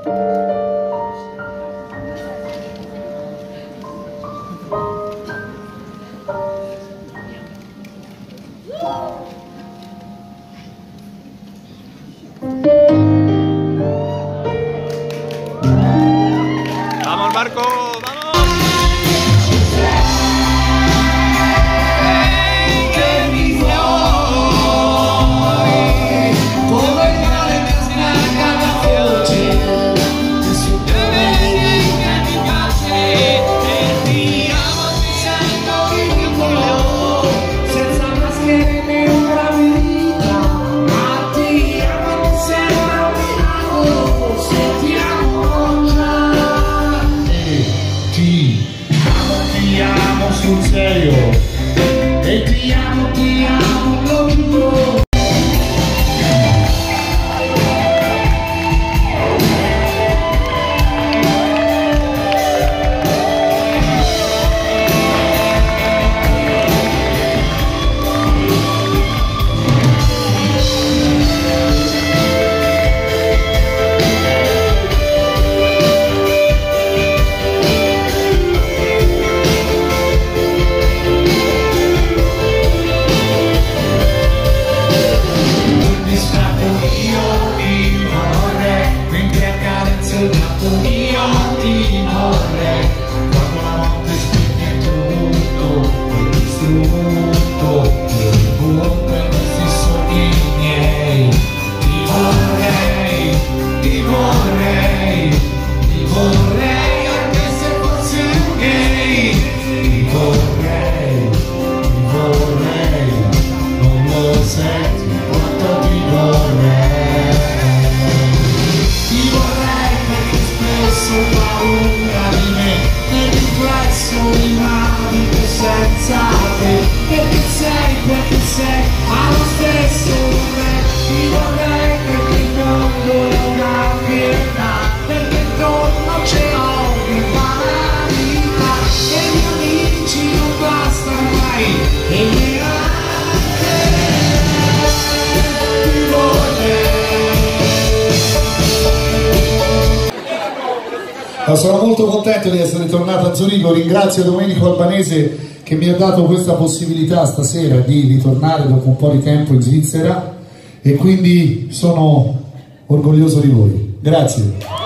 Vamos Marco, vamos. Sul serio e ti amo, lo giuro. Perché sei allo stesso me, ti vorrei perché non ho una pietà, perché intorno c'è ogni banalità, e gli amici non bastano mai, e neanche ti vorrei. Sono molto contento di essere tornato a Zurigo, ringrazio Domenico Albanese che mi ha dato questa possibilità stasera di ritornare dopo un po' di tempo in Svizzera e quindi sono orgoglioso di voi. Grazie.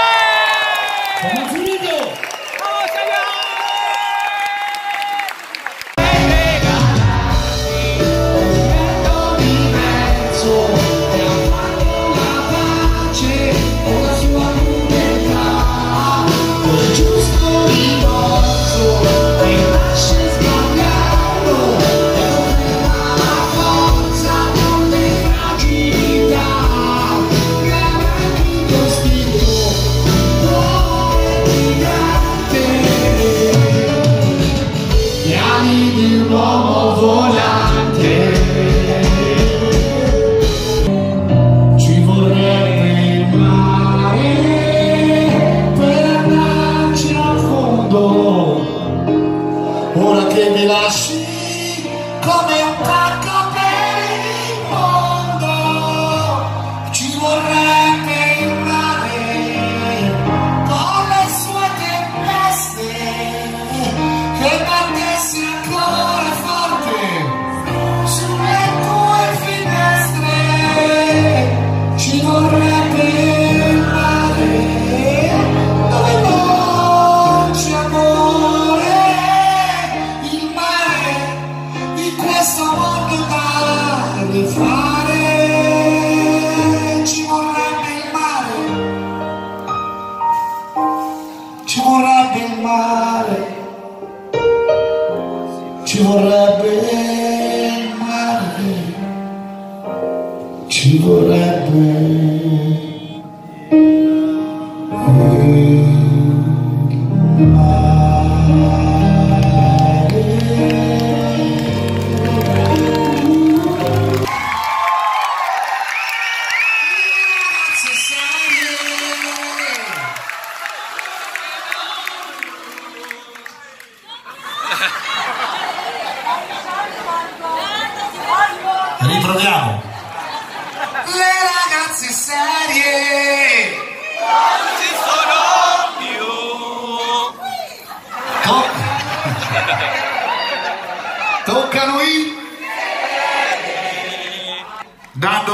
Di un uomo volante, ci vorrebbe il mare per andarci a fondo, ora che mi lasci come un pacco per il mondo, ci vorrebbe il mare con le sue tempeste che battesse ancora forte sulle tue finestre, ci vorrebbe il mare dove non c'è amore, il mare di questo mondo da rifare, ci vorrebbe il mare, ci vorrebbe il mare. Ci vorrebbe il mare, ci vorrebbe il mare. Riproviamo. Le ragazze serie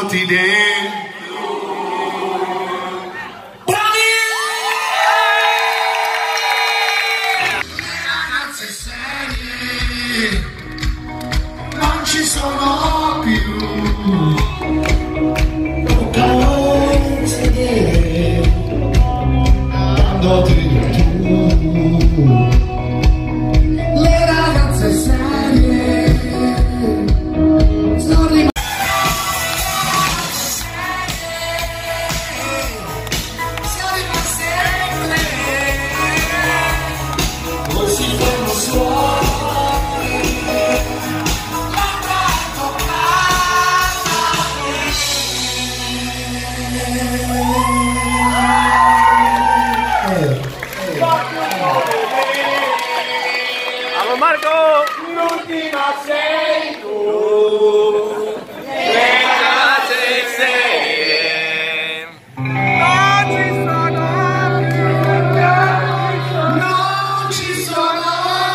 ti dentro. Bravi! Le ragazze serie non ci sono più. Non sedere quando ti tu. Le ragazze serie sono rimaste. Vamos Marco! L'ultima sei tu, le ragazze serie non ci sono più, non ci sono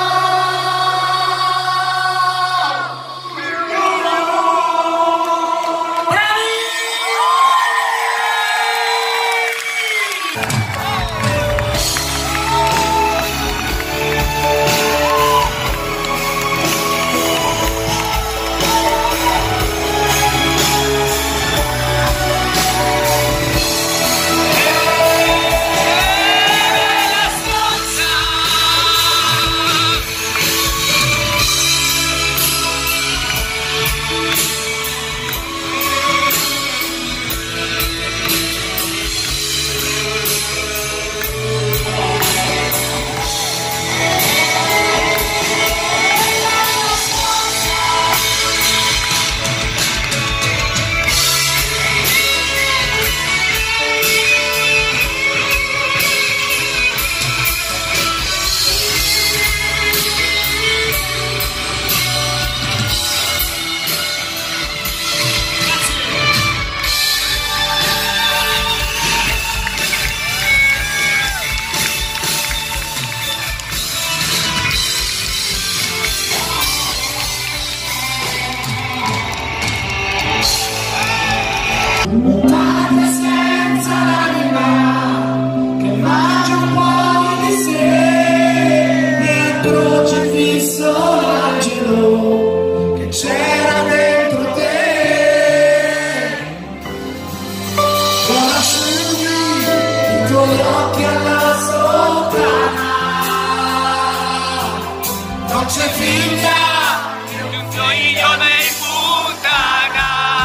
Madre senza l'anima che mangia un po' di sé, nel crocifisso l'angelo che c'era dentro te. Conosci i tuoi occhi alla sottana, non c'è figlia di un figlio dei puttana.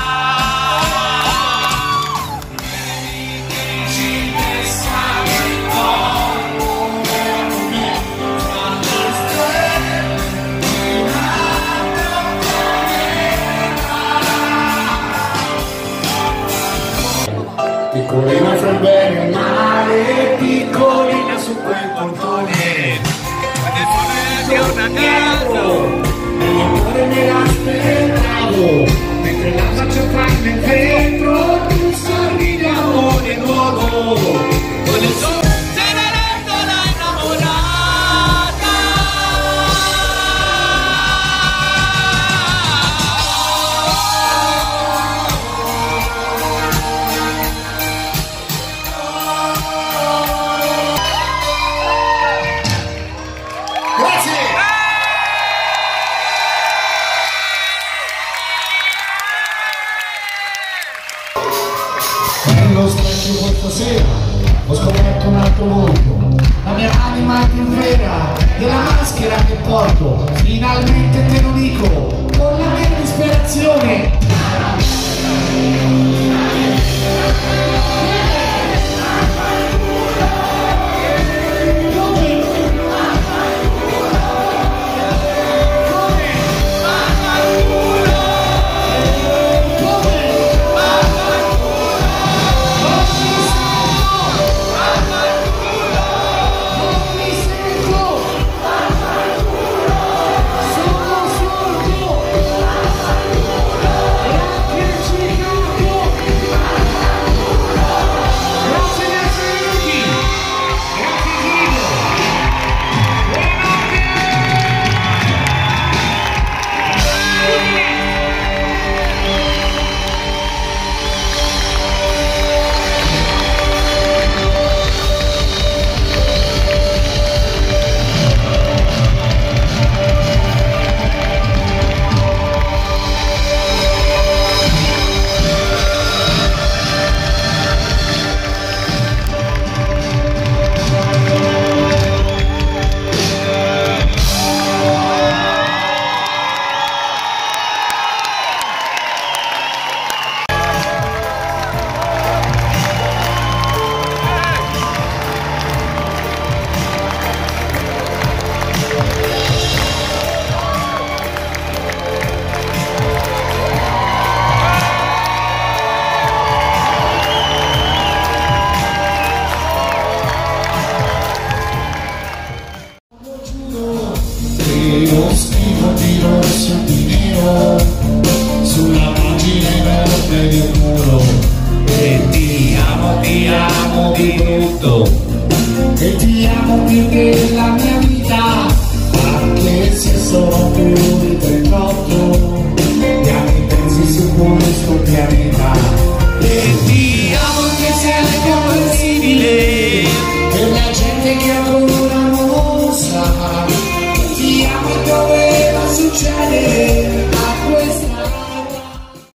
Piccolina fra il bene e il male, piccolina su quel portone, è una casa, l'amore me l'aspettavo, mentre la faccio fare nel vetro, tu sorridi di amore nuovo, con il sole. Cenerentola innamorata. Nello specchio questa sera ho scoperto un altro mondo, la mia anima è più vera della maschera che porto, finalmente te lo dico con la mia disperazione.